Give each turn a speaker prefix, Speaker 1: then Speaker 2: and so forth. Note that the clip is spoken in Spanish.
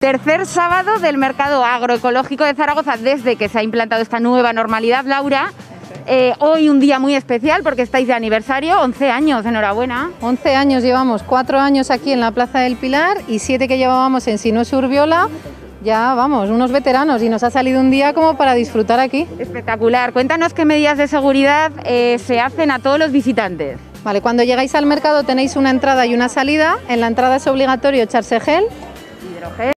Speaker 1: Tercer sábado del mercado agroecológico de Zaragoza desde que se ha implantado esta nueva normalidad, Laura. Hoy un día muy especial porque estáis de aniversario, 11 años, enhorabuena.
Speaker 2: 11 años llevamos, 4 años aquí en la Plaza del Pilar y 7 que llevábamos en Sinués Urbiola. Ya vamos, unos veteranos, y nos ha salido un día como para disfrutar aquí.
Speaker 1: Espectacular. Cuéntanos qué medidas de seguridad se hacen a todos los visitantes.
Speaker 2: Vale, cuando llegáis al mercado tenéis una entrada y una salida. En la entrada es obligatorio echarse gel.
Speaker 1: Hidrogel.